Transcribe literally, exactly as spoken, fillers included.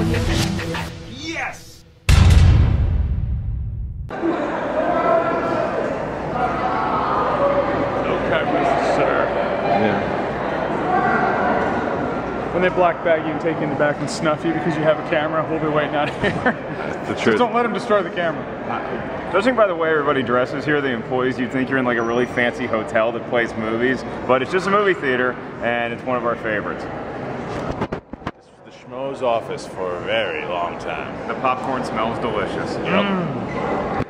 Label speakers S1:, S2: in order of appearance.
S1: Yes!
S2: No cameras, sir.
S3: Yeah.
S2: When they black bag you and take you in the back and snuff you because you have a camera, we'll be waiting out here.
S3: That's the
S2: Just
S3: truth.
S2: don't let them destroy the camera.
S1: Judging by the way everybody dresses here, the employees, you'd think you're in like a really fancy hotel that plays movies, but it's just a movie theater, and it's one of our favorites.
S4: This was the schmo's office for a very long time.
S1: The popcorn smells delicious.
S4: Yep.